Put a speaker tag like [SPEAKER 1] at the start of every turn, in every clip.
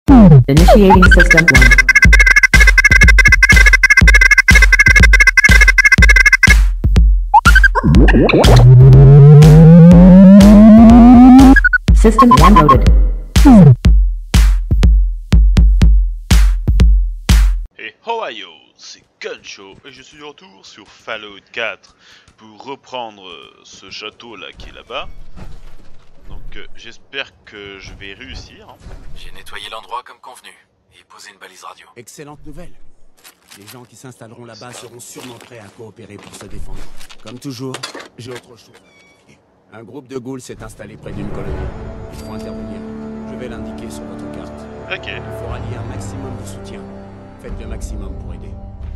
[SPEAKER 1] Initiating System 1. System 1 loaded.
[SPEAKER 2] Hey Ohio, c'est Guncho et je suis de retour sur Fallout 4 pour reprendre ce château là qui est là-bas. Donc j'espère que je vais réussir.
[SPEAKER 3] J'ai nettoyé l'endroit comme convenu et posé une balise radio.
[SPEAKER 4] Excellente nouvelle. Les gens qui s'installeront là-bas seront sûrement prêts à coopérer pour se défendre. Comme toujours, j'ai autre chose à indiquer. Un groupe de ghouls s'est installé près d'une colonie. Il faut intervenir. Je vais l'indiquer sur votre carte.
[SPEAKER 2] Ok.
[SPEAKER 4] Il faut rallier un maximum de soutien. Faites le maximum pour aider.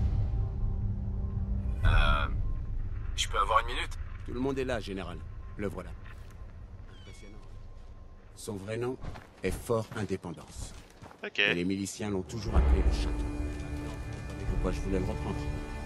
[SPEAKER 3] Je peux avoir une minute?
[SPEAKER 4] Tout le monde est là, général. Le voilà. Impressionnant. Son vrai nom est Fort Indépendance.
[SPEAKER 2] Ok.
[SPEAKER 4] Et les miliciens l'ont toujours appelé le château. Maintenant, vous savez pourquoi je voulais le reprendre.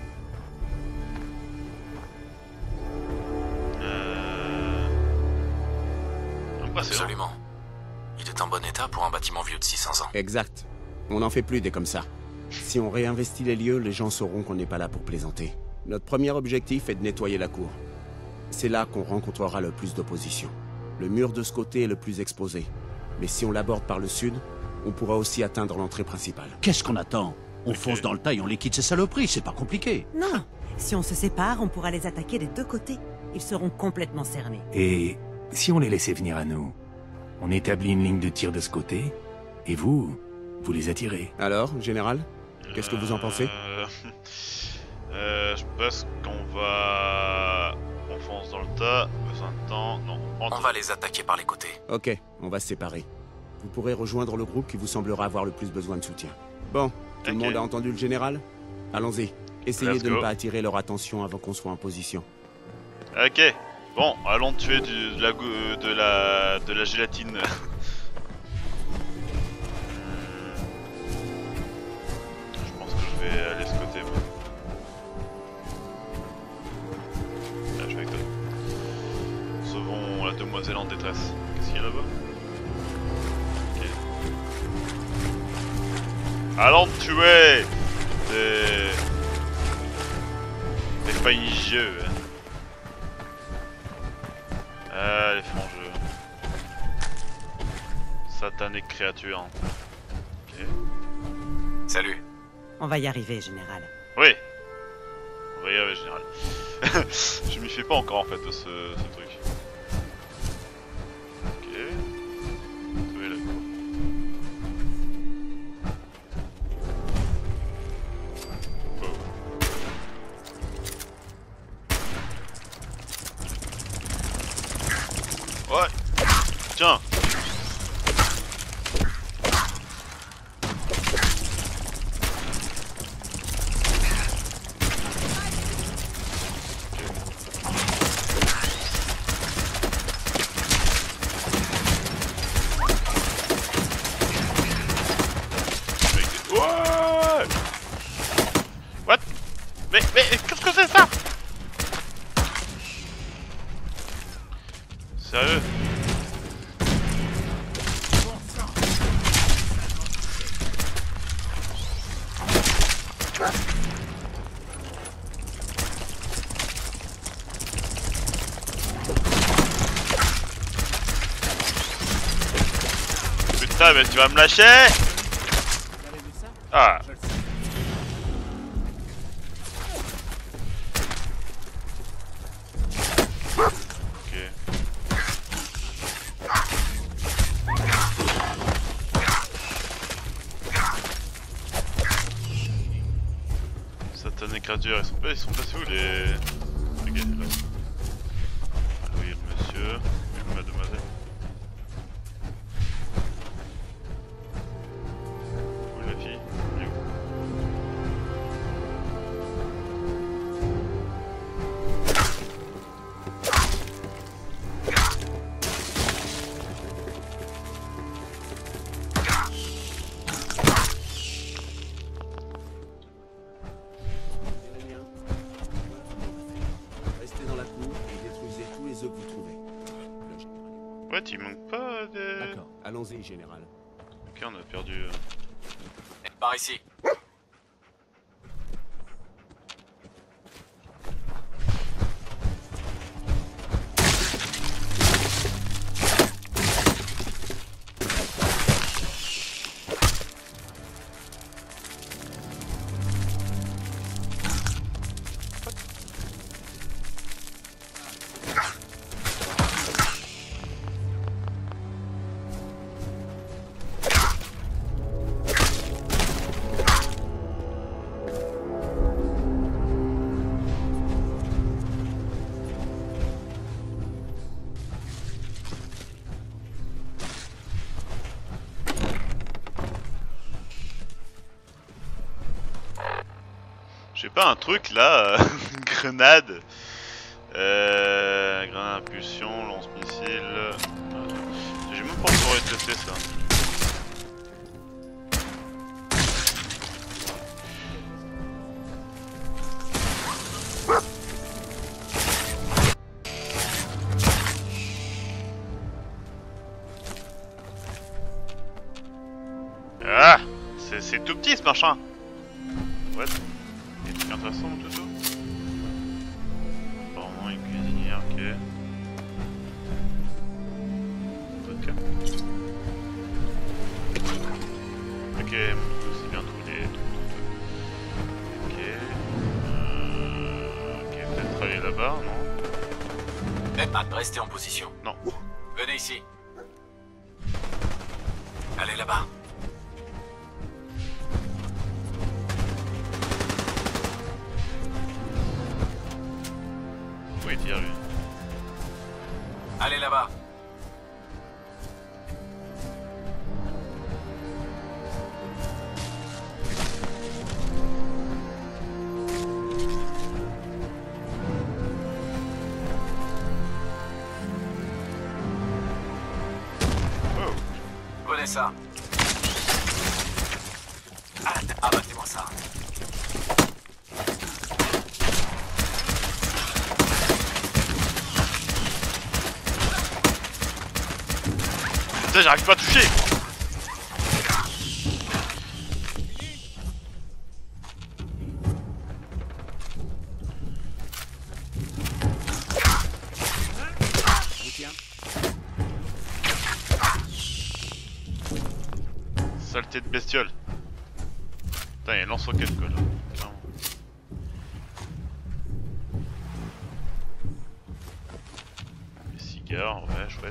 [SPEAKER 2] Impressionnant.
[SPEAKER 3] Absolument. Il est en bon état pour un bâtiment vieux de 600 ans.
[SPEAKER 4] Exact. On n'en fait plus des comme ça. Si on réinvestit les lieux, les gens sauront qu'on n'est pas là pour plaisanter. Notre premier objectif est de nettoyer la cour. C'est là qu'on rencontrera le plus d'opposition. Le mur de ce côté est le plus exposé. Mais si on l'aborde par le sud, on pourra aussi atteindre l'entrée principale.
[SPEAKER 5] Qu'est-ce qu'on attend? On fonce dans le tas et on liquide ces saloperies, c'est pas compliqué.
[SPEAKER 6] Non, si on se sépare, on pourra les attaquer des deux côtés. Ils seront complètement cernés.
[SPEAKER 7] Et si on les laissait venir à nous? On établit une ligne de tir de ce côté, et vous les attirez.
[SPEAKER 4] Alors, général, qu'est-ce que vous en pensez?
[SPEAKER 2] Je pense qu'on va... On fonce dans le tas, besoin de temps, non.
[SPEAKER 3] On va les attaquer par les côtés.
[SPEAKER 4] Ok, on va se séparer. Vous pourrez rejoindre le groupe qui vous semblera avoir le plus besoin de soutien. Bon, tout le monde a entendu le général? Allons-y. Essayez
[SPEAKER 2] Let's
[SPEAKER 4] de
[SPEAKER 2] go.
[SPEAKER 4] ne pas attirer leur attention avant qu'on soit en position.
[SPEAKER 2] Ok. Bon, allons tuer de la gélatine. Je pense que je vais aller de ce côté, moi. Là, je vais avec toi. Sauvons la demoiselle en détresse. Qu'est-ce qu'il y a là-bas? Ok. Allons tuer des failligeux. Ah, les frangeux. Satanique créature. Ok.
[SPEAKER 3] Salut.
[SPEAKER 6] On va y arriver, général.
[SPEAKER 2] Oui. Oui, général. Je m'y fais pas encore en fait de ce truc. Ok. Trouver la cour. Oh. Ouais. Tiens. Ouais. What? Mais qu'est-ce que c'est ça? Sérieux? Putain, mais tu vas me lâcher? Ah. Ok. Satané créature, ils sont passés où les... Ok, là. Oui, monsieur, oui, mademoiselle. Où est la fille? Elle est où?
[SPEAKER 4] Restez dans la cour et détruisez tous les œufs que vous trouvez. Le général est
[SPEAKER 2] Ouais, il manque pas de...
[SPEAKER 4] D'accord, allons-y, général.
[SPEAKER 2] Ok, on a perdu.
[SPEAKER 3] Par ici.
[SPEAKER 2] J'ai pas un truc là, grenade, grenade impulsion, lance-missile. J'ai même pas encore testé ça. Ah, c'est tout petit ce machin. What? Des trucs intéressants tout ça. Apparemment une cuisinière, ok. Vodka. Ok, c'est bien tous les... Ok. Ok, peut-être aller là-bas, non?
[SPEAKER 3] Edmund, restez en position.
[SPEAKER 2] Non.
[SPEAKER 3] Venez ici. Allez là-bas.
[SPEAKER 2] Où est-il lui?
[SPEAKER 3] Allez là-bas.
[SPEAKER 2] Oh.
[SPEAKER 3] Prenez ça. Abattez-moi ça.
[SPEAKER 2] Putain, j'arrive pas à toucher. Saleté de bestiole. Putain, il y a lance-roquette quoi là. Clairement. Les cigares, ouais, chouette.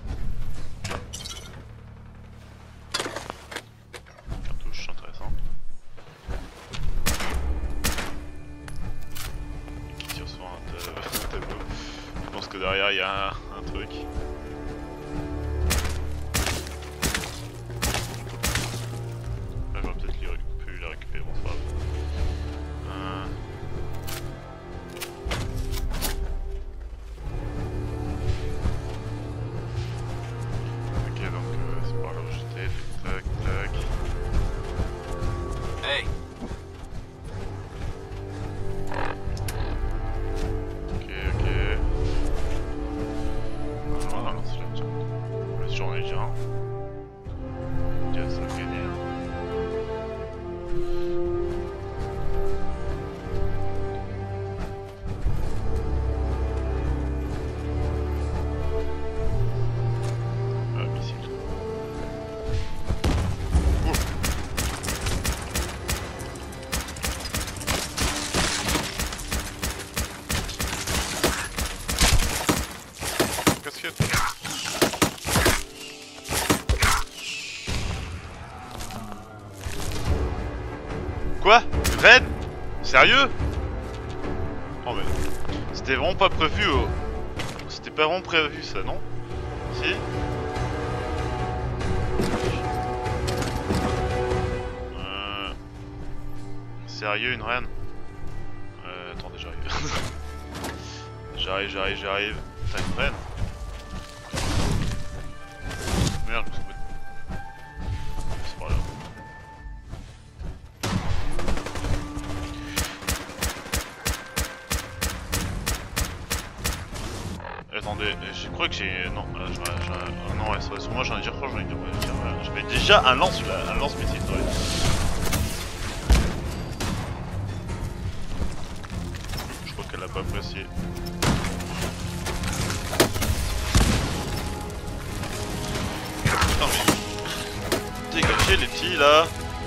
[SPEAKER 2] Cartouche, intéressant. Qui tire sur un tableau. Je pense que derrière il y a un truc. Là j'aurais peut-être pu la récupérer, bon c'est pas grave. Ok donc c'est par là où j'étais, tac tac.
[SPEAKER 3] Hey,
[SPEAKER 2] Ok ok. Ah non c'est là tiens. Le j'en ai déjà un. Tiens ça va gagner. Ah missile. Qu'est-ce qu'il y a? Quoi? Red? Sérieux? Oh mais... C'était vraiment pas prévu oh. C'était pas vraiment prévu ça, non? Si? Sérieux, une reine? Attendez, j'arrive. j'arrive. Putain, une reine? Merde, je me suis pas... C'est pas là. attendez, je crois que j'ai... Non, non, ouais, sur moi j'en ai déjà trois, j'en ai déjà... J'avais déjà un lance-missile, ouais. Je crois qu'elle a pas apprécié. Putain mais... Dégagez les petits là.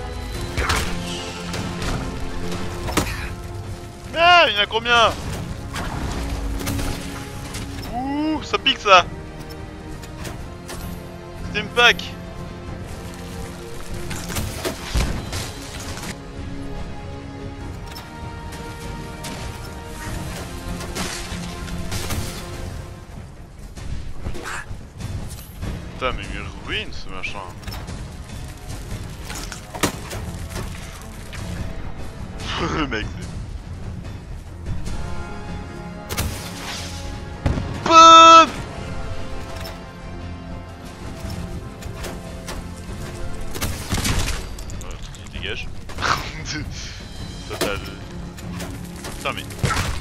[SPEAKER 2] Ah, il y en a combien? Ouh, ça pique ça. Steam pack. Putain mais il me ruine ce machin. Le mec c'est... Boum. Il dégage. Total. Putain mais...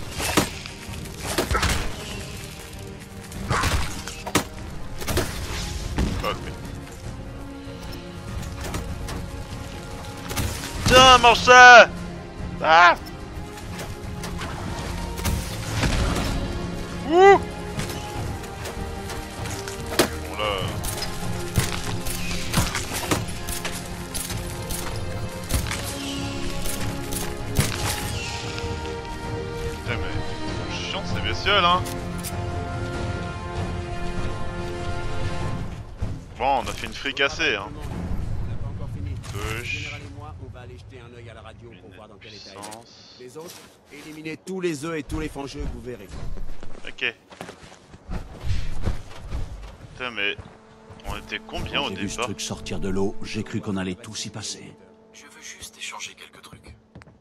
[SPEAKER 2] Tiens, mange ça. Ah. Ouh. Bon là... Putain mais... C'est chiant ces bestioles hein. Bon, on a fait une fricassée hein. Push.
[SPEAKER 4] On va aller jeter un œil à la radio pour voir dans quel état il est. Les autres, éliminez tous les œufs et tous les fangeux que vous verrez.
[SPEAKER 2] Ok. Putain mais... On était combien au
[SPEAKER 5] J'ai vu ce
[SPEAKER 2] départ?
[SPEAKER 5] truc sortir de l'eau, j'ai cru qu'on allait tous y passer.
[SPEAKER 3] Je veux juste échanger quelques trucs.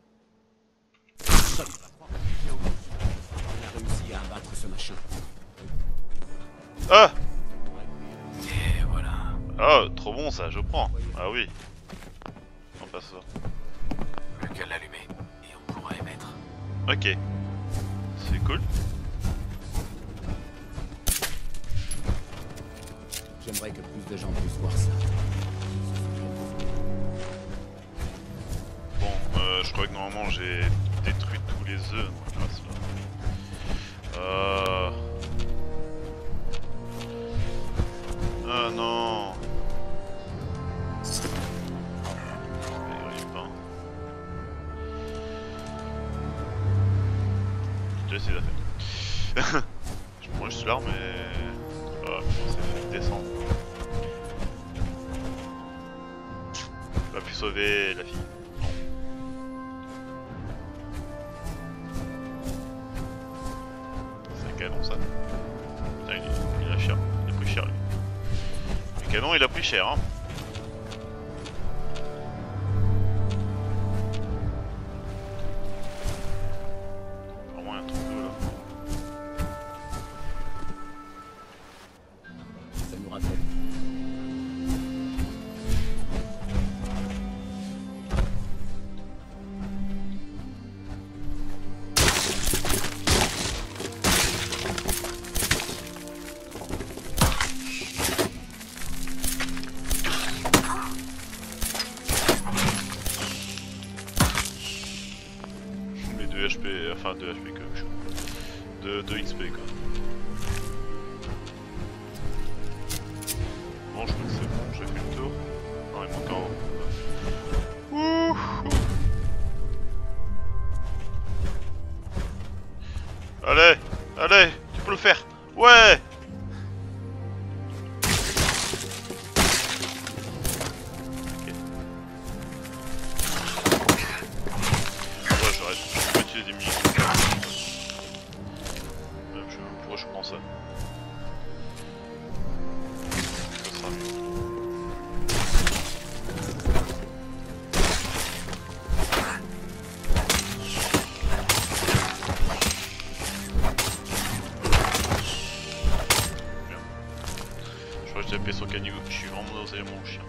[SPEAKER 4] On a réussi à abattre ce machin.
[SPEAKER 2] Ah.
[SPEAKER 3] Et voilà.
[SPEAKER 2] Oh, trop bon ça, je prends. Ah oui. On passe ça.
[SPEAKER 3] Plus qu'à l'allumer. Et on pourra émettre.
[SPEAKER 2] Ok. C'est cool.
[SPEAKER 4] J'aimerais que plus de gens puissent voir ça.
[SPEAKER 2] Bon, je crois que normalement j'ai détruit tous les œufs. Ah non. Je vais essayer de la faire. Je prends juste l'arme et... Ah, ça fait descendre. On va plus sauver la fille. Non. C'est un canon ça. Putain, il a cher. Il a pris cher lui. Le canon il a pris cher hein. Enfin 2 HP que je... de XP quoi. Bon je crois que c'est bon, j'ai fait le tour. Non il manque en haut. Ouh. Allez, allez, tu peux le faire. Ouais. J'ai tapé sur Canigou, je suis vraiment dans mon chien.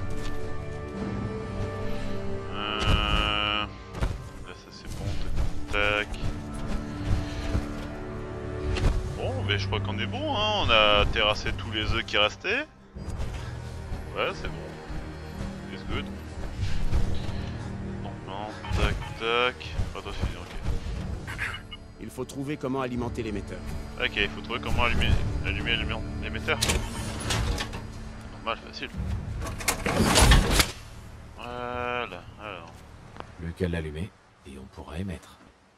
[SPEAKER 2] Là ça c'est bon. je crois qu'on est bon, hein. On a terrassé tous les œufs qui restaient. Ouais, c'est bon. It's good. Donc non, tac tac. Autosuffisant, ok.
[SPEAKER 4] Il faut trouver comment alimenter l'émetteur.
[SPEAKER 2] Ok, il faut trouver comment allumer l'émetteur. Normal, facile. Voilà, alors.
[SPEAKER 5] Plus qu'à l'allumer, et on pourra émettre.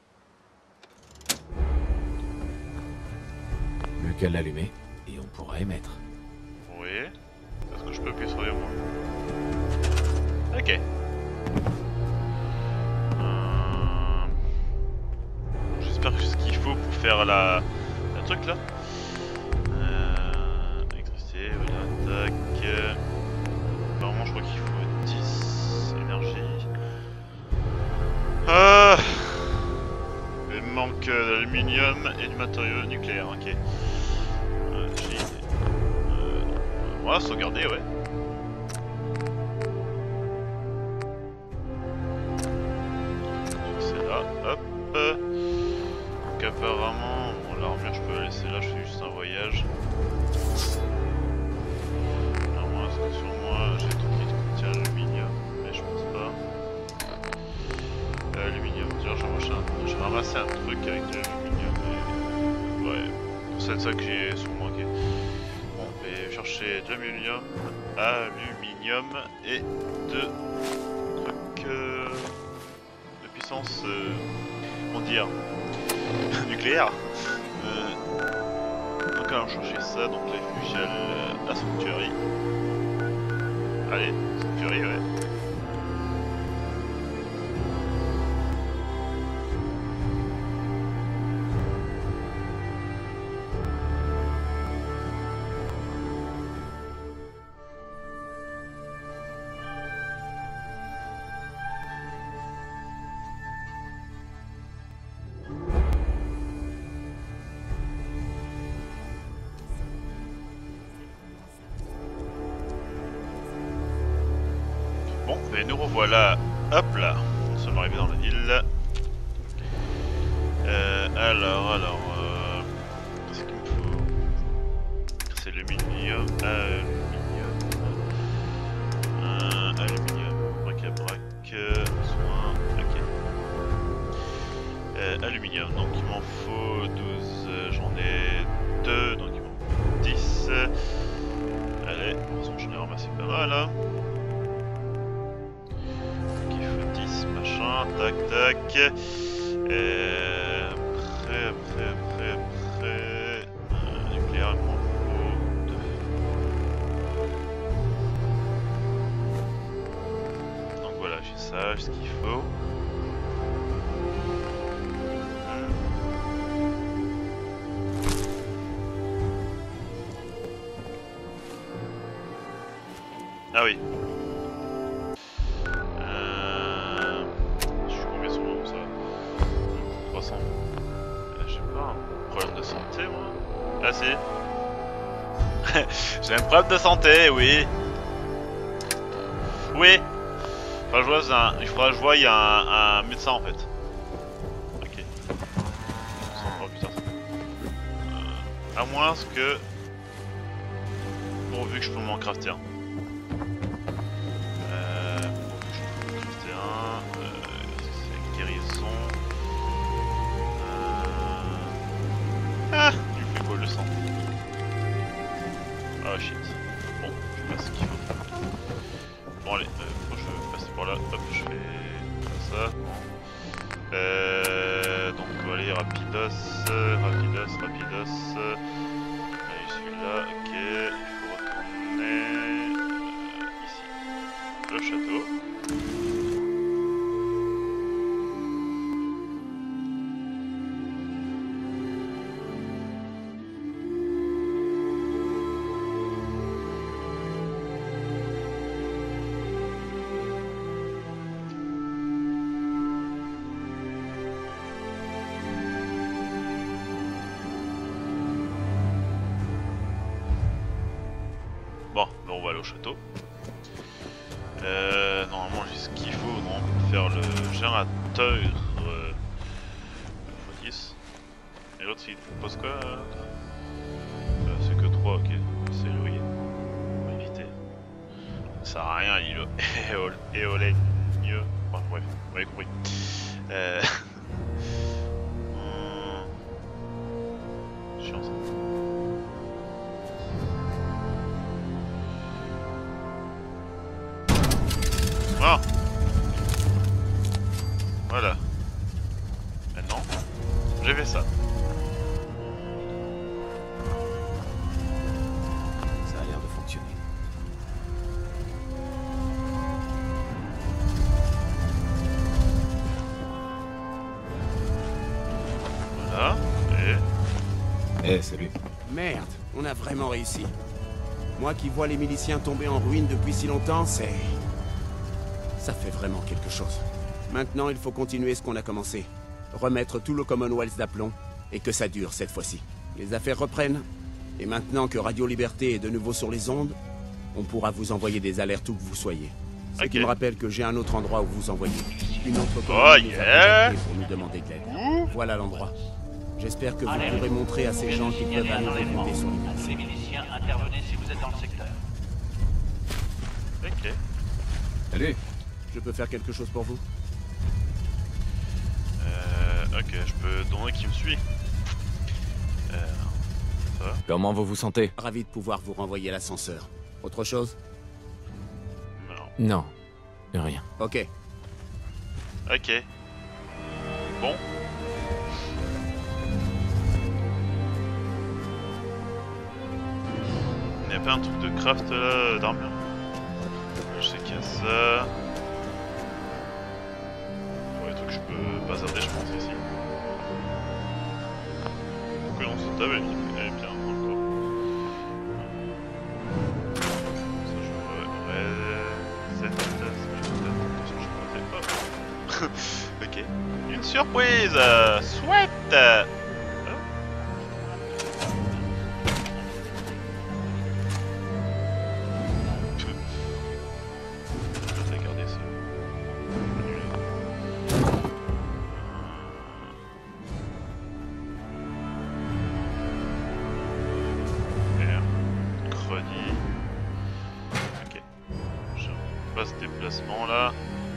[SPEAKER 5] Plus qu'à l'allumer, et on pourra émettre.
[SPEAKER 2] Oui. Est-ce que je peux appuyer sur les moi? Ok. J'espère que c'est ce qu'il faut pour faire la truc là. Électricité, voilà, tac. Apparemment je crois qu'il faut 10 énergie. Il me manque d'aluminium et du matériau nucléaire, ok. On va sauvegarder, ouais. C'est là, hop. Donc apparemment, bon, l'armure je peux la laisser là, je fais juste un voyage. Alors moi, parce que sur moi, j'ai tout qui contient l'aluminium, mais je pense pas. Aluminium, j'ai ramassé un truc avec de l'aluminium, mais ouais, c'est ça que j'ai sur moi, ok. Bon, je vais chercher de l'aluminium, et de trucs de puissance, comment dire, nucléaire. Donc allons chercher ça, donc les fusils à Sanctuary. Allez, Sanctuary, ouais. Bon, et nous revoilà, hop là, nous sommes arrivés dans la ville. Alors, qu'est-ce qu'il me faut? C'est l'aluminium, aluminium, bric-à-brac, soin, ok. Aluminium, donc il m'en faut 12, j'en ai 2, donc il m'en faut 10. Allez, de toute façon j'en ai ramassé pas mal là. Machin, tac tac. Après. Nucléaire, il m'en faut 2. Donc voilà, j'ai ça, j'ai ce qu'il faut. Ah oui. J'ai pas un problème de santé, moi. Ah si. J'ai un problème de santé, oui. Oui. Il faudra que je voie un médecin en fait. Ok. Oh, putain. À moins que... Pourvu que je peux m'en crafter un. C'est guérison. Ah, il me fait quoi le sang? Ah shit. Bon, je sais pas ce qu'il faut. Bon allez, je vais passer par là. Hop, je fais ça. Donc on va aller rapidos. Allez, celui-là, ok. Il faut retourner ici. Le château. Bon, ben on va aller au château. Normalement j'ai ce qu'il faut pour faire le générateur x10. Et l'autre il propose quoi? froid, ok. C'est éloigné. On va éviter. Ça sert à rien, il éolène mieux. Enfin bref, vous m'avez compris. Chiant ça. Ah, voilà. Maintenant, j'ai fait ça.
[SPEAKER 4] Ça a l'air de fonctionner.
[SPEAKER 2] Voilà.
[SPEAKER 8] Eh, salut.
[SPEAKER 4] Merde, on a vraiment réussi. Moi qui vois les miliciens tomber en ruine depuis si longtemps, c'est... Ça fait vraiment quelque chose. Maintenant, il faut continuer ce qu'on a commencé. Remettre tout le Commonwealth d'aplomb, et que ça dure cette fois-ci. Les affaires reprennent, et maintenant que Radio Liberté est de nouveau sur les ondes, on pourra vous envoyer des alertes où que vous soyez. Ce qui me rappelle que j'ai un autre endroit où vous envoyer. Une autre commune nous a contactés pour nous demander de l'aide. Voilà l'endroit. J'espère que vous pourrez montrer à ces gens qu'ils peuvent à nouveau compter sur les
[SPEAKER 9] Les miliciens, intervenez si vous êtes dans le secteur.
[SPEAKER 2] Ok.
[SPEAKER 8] Salut.
[SPEAKER 4] Je peux faire quelque chose pour vous?
[SPEAKER 2] Ok, je peux demander qui me suit. Ça va?
[SPEAKER 8] Comment vous vous sentez?
[SPEAKER 4] Ravi de pouvoir vous renvoyer l'ascenseur. Autre chose?
[SPEAKER 2] Non.
[SPEAKER 8] Non, rien.
[SPEAKER 4] Ok.
[SPEAKER 2] Ok. Bon. Il n'y a pas un truc de craft là, d'armure? Je sais qu'il y a ça. Bon, les trucs que je peux bazarder, je pense, ici. Que non, cette table elle est bien encore. Ça, je reset. Attention, je peux pas. Ok. Une surprise! Sweat! Ok. Je passe déplacement là.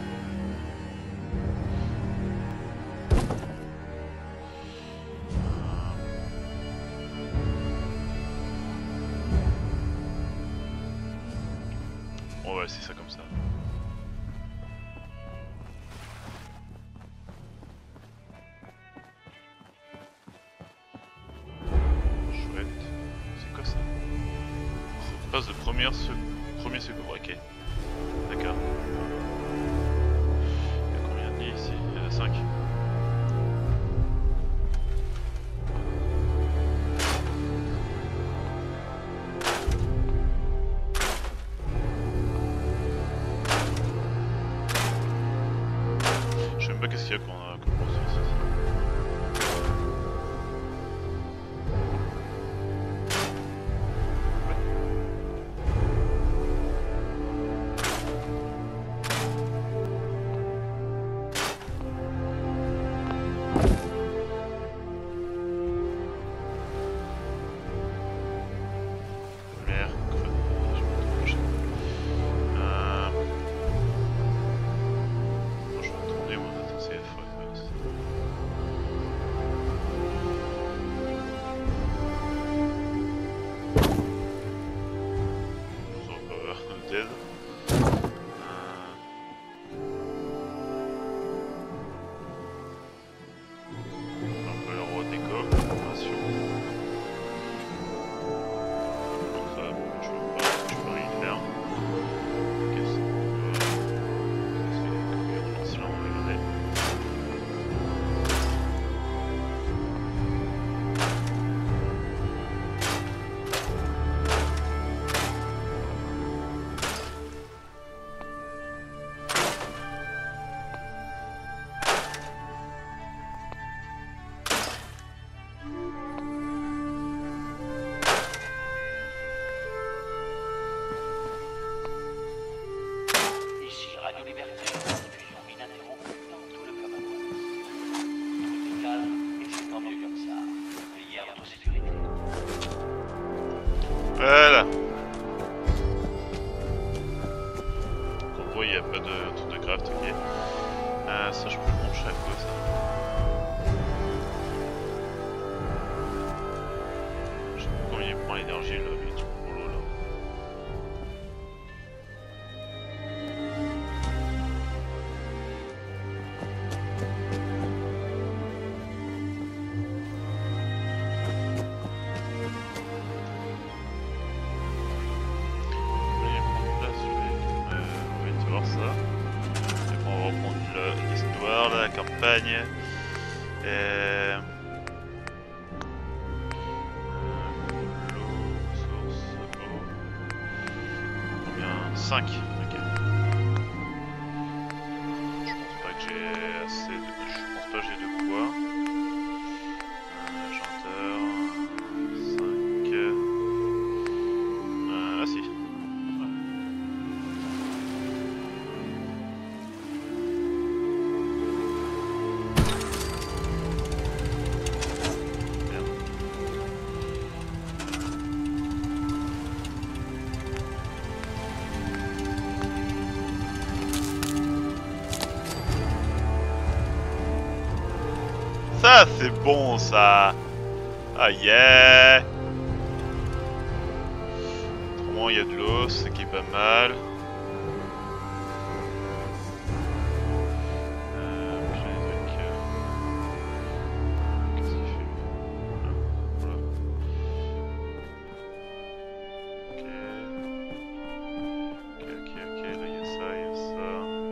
[SPEAKER 2] On va laisser ça comme ça. Chouette. C'est quoi ça? Passe de premier secours, ok. D'accord. Il y a combien de lits ici? Il y en a 5. Je sais même pas qu'est-ce qu'il y a qu'on a construit ici. bois, il n'y a pas de truc de craft, ok. Ça, je peux le brancher à quoi ça? Je sais pas combien il prend l'énergie là, lui, tout le boulot là. Campagne. L'eau, source, eau. Combien? 5. Ok. Je pense pas que j'ai assez de... Je pense pas que j'ai de quoi. Chanteur. 5. Ah si. Ça c'est bon ça. Ah yeah. Autrement il y a de l'eau, ce qui est pas mal. J'ai des trucs. Qu'est-ce qu'il fait? Voilà. Ok, là il y a ça, il y a ça.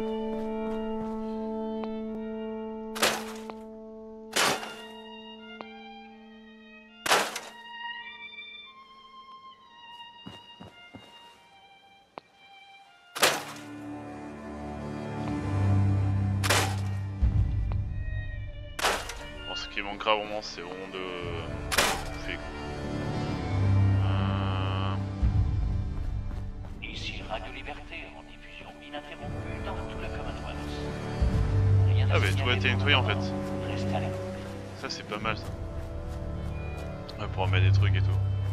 [SPEAKER 2] Ce qui manquera vraiment, c'est vraiment de bouffer.
[SPEAKER 9] Ici Radio Liberté, en diffusion ininterrompue dans tout le Commonwealth. Rien
[SPEAKER 2] Ah bah tout a été nettoyé en fait.
[SPEAKER 9] Restez à l'écoute.
[SPEAKER 2] Ça c'est pas mal ça. On pourra mettre des trucs et tout.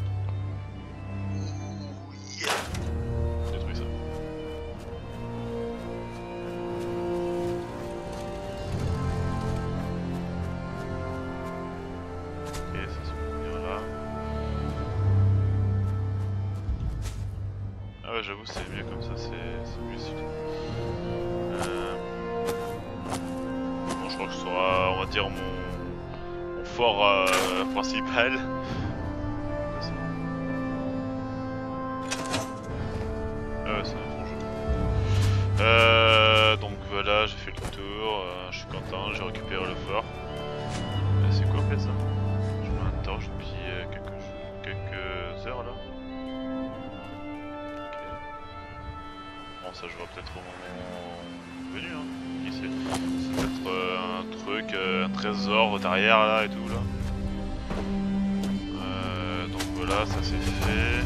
[SPEAKER 2] Détruis ça. Ok, ça c'est bien là. Ah ouais, j'avoue c'est mieux comme ça, c'est mieux stylé. Bon, je crois que ce sera, on va dire, mon fort principal. Ah ouais, c'est un bon jeu. Donc voilà, j'ai fait le tour, je suis content, j'ai récupéré le fort. C'est quoi en fait ça? Je m'interroge depuis quelques heures là. Ok. Bon, ça je vois peut-être au moment venu, hein. Qui sait? C'est peut-être un truc, un trésor derrière là et tout là. Donc voilà, ça c'est fait.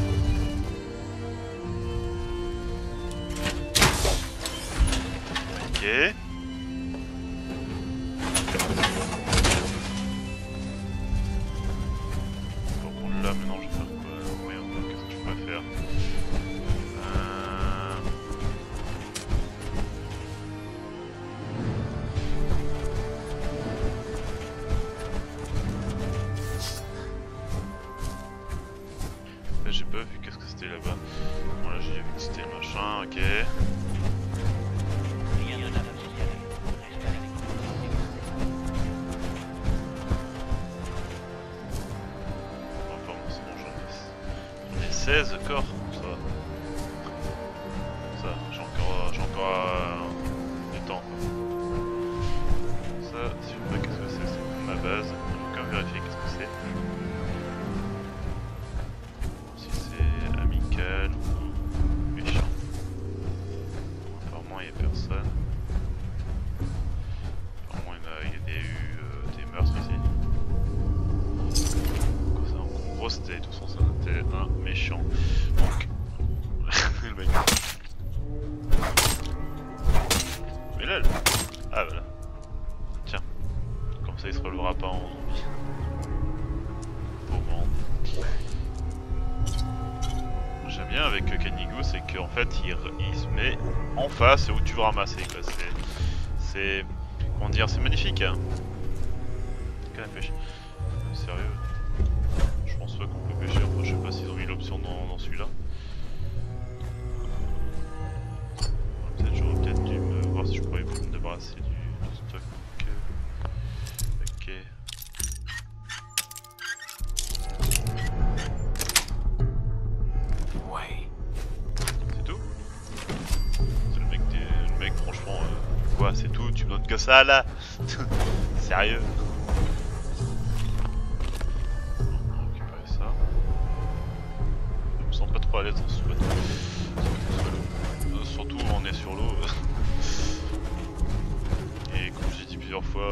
[SPEAKER 2] Ok. Pour prendre là maintenant, je vais faire quoi? Voyons voir qu'est-ce que je pourrais faire. J'ai pas vu qu'est-ce que c'était là-bas. Bon là j'ai vu que c'était machin, ok.
[SPEAKER 9] Rien de neuf à signaler. Restez à l'écoute.
[SPEAKER 2] Enfin bon, c'est bon, j'en ai 16 corps, ça va. Ça, j'ai encore du temps quoi. Ça, si je sais pas qu'est-ce que c'est ma base. Je vais quand même vérifier qu'est-ce que c'est. Si c'est amical ou méchant. Apparemment il n'y a personne. Apparemment il y a des meurtres ici. Donc, ça, en gros c'était tout ça, c'était un méchant. Donc le mec. Mais là, ah voilà. Tiens, comme ça il se relevera pas en zombie. Pauvre monde. J'aime bien avec Canigo, tout, c'est qu'en fait il se met en face où tu veux ramasser quoi. C'est comment dire, c'est magnifique. Hein. Quelle pêche. Sérieux. Je pense pas qu'on peut pêcher, enfin, je sais pas s'ils ont mis l'option dans celui-là. Peut-être j'aurais peut-être dû me voir si je pourrais me débarrasser du stock. Ok.
[SPEAKER 3] Ouais.
[SPEAKER 2] C'est tout? C'est le mec franchement, quoi, c'est tout? Tu me donnes que ça là? Sérieux? On va récupérer ça. Je me sens pas trop à l'aise dans ce bateau. Surtout on est sur l'eau. Et comme j'ai dit plusieurs fois,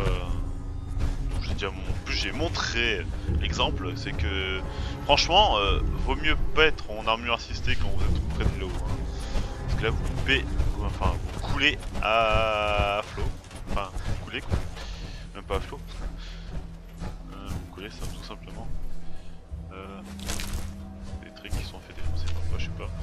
[SPEAKER 2] j'ai montré l'exemple, c'est que franchement, vaut mieux pas être en armure assistée quand vous êtes près de l'eau. Hein. Parce que là vous coulez à flot. Enfin, vous coulez quoi. Même pas à flot. Vous coulez ça tout simplement. Des trucs qui sont fait défoncer parfois, je sais pas.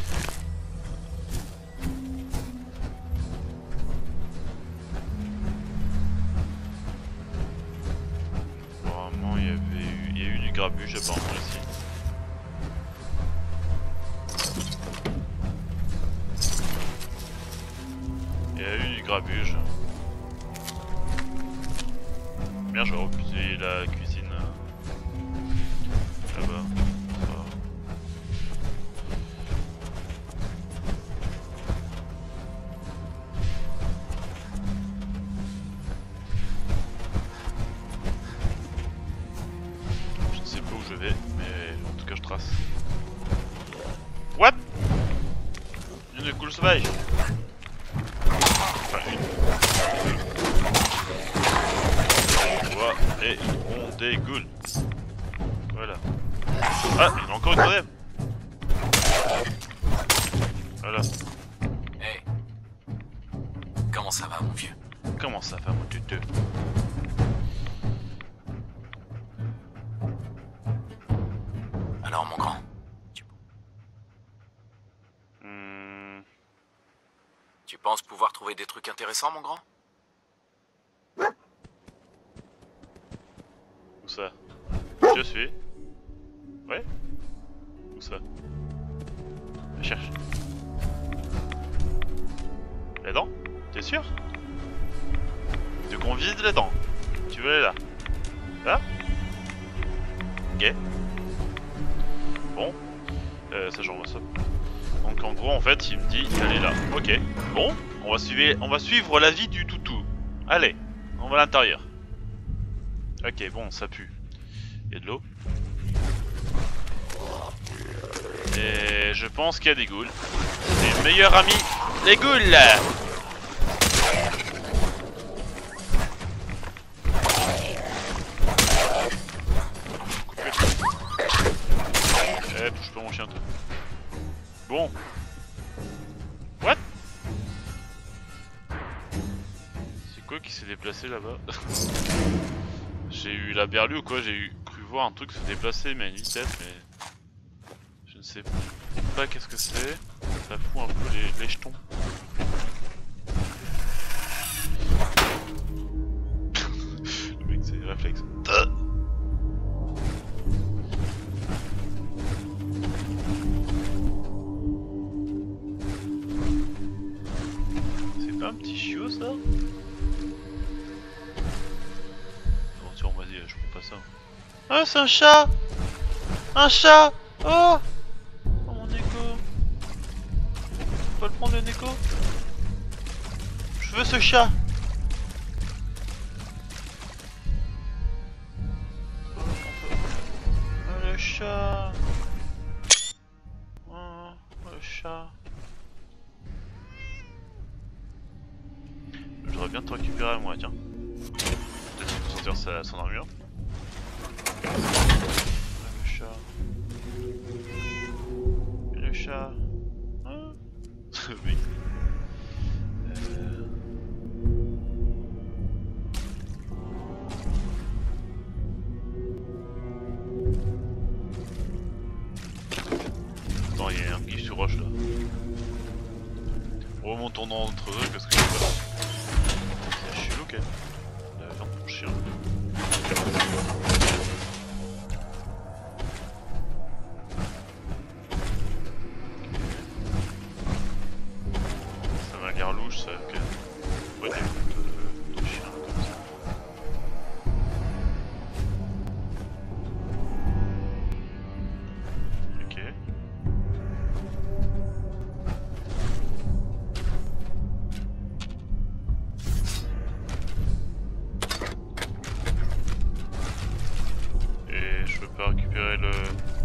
[SPEAKER 2] Apparemment il y a eu du grabuge apparemment ici. Il y a eu du grabuge. Bien, je vais repousser la cuisine là-bas. Je ne sais pas où je vais, mais en tout cas je trace. What? Une coule sauvage. Enfin, et on dégoule. Voilà. Ah, il y en a encore une troisième. Voilà.
[SPEAKER 3] Hey. Comment ça va, mon vieux?
[SPEAKER 2] Comment ça va, mon tuteur?
[SPEAKER 3] Alors, mon grand, tu penses pouvoir trouver des trucs intéressants, mon grand?
[SPEAKER 2] Où ça? Je suis. Ouais? Où ça? Je cherche. Les dents? T'es sûr? Tu qu'on vide les dents? Tu veux aller là? Là? Ok. Bon. Ça j'envoie ça. Donc en gros en fait il me dit allez là. Ok. Bon. On va suivre l'avis du toutou. Allez. On va à l'intérieur. Ok, bon, ça pue. Il y a de l'eau. Et je pense qu'il y a des ghouls. Les meilleurs amis, les ghouls. Eh, touche pas mon chien, toi. Bon. What? C'est quoi qui s'est déplacé là-bas? J'ai eu la berlue ou quoi? J'ai cru voir un truc se déplacer mais à une vitesse, mais je ne sais pas qu'est-ce que c'est. Ça fout un peu les jetons. Le mec c'est réflexe. C'est pas un petit chiot ça? Vas-y, je prends pas ça. Ah, c'est un chat! Un chat! Oh! Oh mon écho! On peut le prendre le Neko? Je veux ce chat! Oh, le chat! Oh, le chat! Je voudrais bien te récupérer à moi, tiens. Peut-être qu'il faut sortir son armure. Le chat. Et le chat. Hein? Oui. Attends, il y a un qui sur roche là. Remontons dans notre truc parce que je sais pas. Je suis ok. La viande pour chien. Ça m'a l'air louche ça, ok. Ouais, des chiens comme ça. Ok. Et je peux pas récupérer le...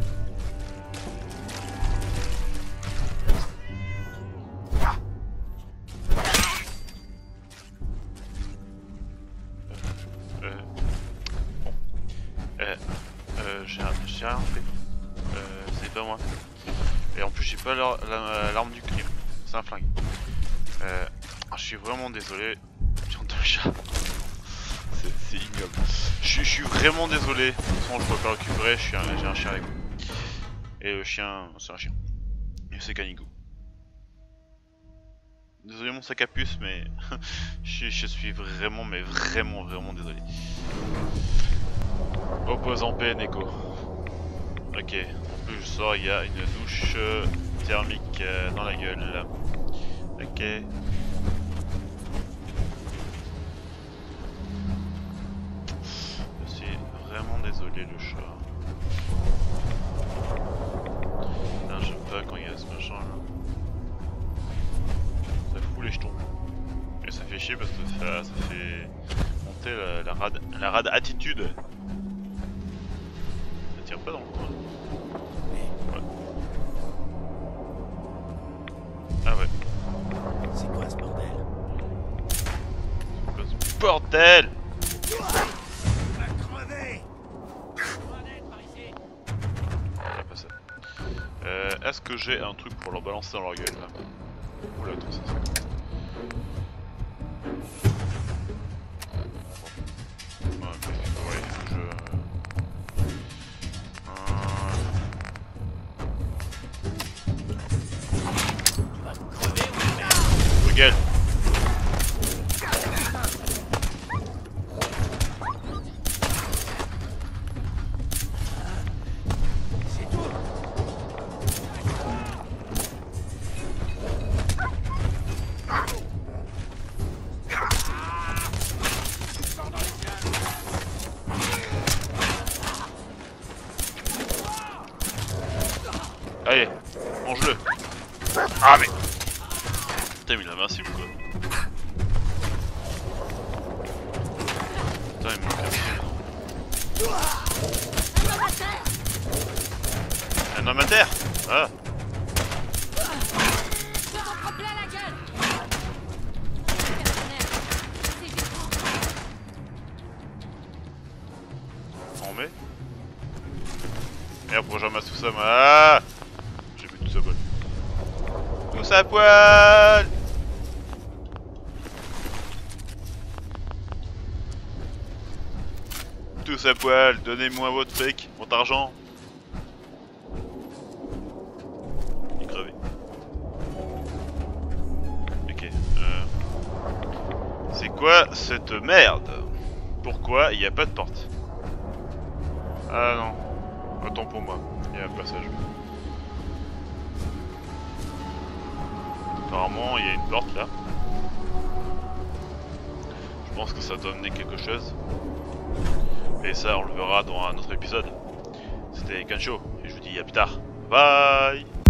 [SPEAKER 2] j'ai rien fait. C'est pas moi. Et en plus j'ai pas l'arme du crime. C'est un flingue. Je suis vraiment désolé. Viande de chat. C'est ignoble. Je suis vraiment désolé. De toute façon je peux pas le récupérer. J'ai un chien avec moi. Et le chien, c'est un chien. Et c'est Canigou. Désolé mon sac à puce mais je suis vraiment mais vraiment désolé. Opposant P, Neko. Ok, en plus je sors, il y a une douche thermique dans la gueule. Ok. Je suis vraiment désolé le chat. Putain, j'aime pas quand il y a ce machin là. Ça fout les jetons. Et ça fait chier parce que ça fait monter la rade attitude. Ça tire pas dans le coin. Ouais. Ah ouais.
[SPEAKER 4] C'est quoi ce bordel?
[SPEAKER 2] C'est quoi ce bordel? Ah, pas ça. Est-ce que j'ai un truc pour leur balancer dans leur gueule là? Oula, attends, ça c'est quoi? Ouais, faut que je... Regarde. Allez, mange-le. Ah mais... Putain mais il est invincible quoi. Putain il me manque un homme à terre. Ah. On met. Merde pourquoi je ramasse tout ça moi. Ah, j'ai vu tout ça poil. Tout ça poil. Tous à poil, donnez-moi votre fric, votre argent. Il est crevé. Ok. C'est quoi cette merde? Pourquoi il n'y a pas de porte? Ah non. Autant pour moi. Il y a un passage. Apparemment il y a une porte là. Je pense que ça doit amener quelque chose. Et ça on le verra dans un autre épisode. C'était Kancho et je vous dis à plus tard. Bye.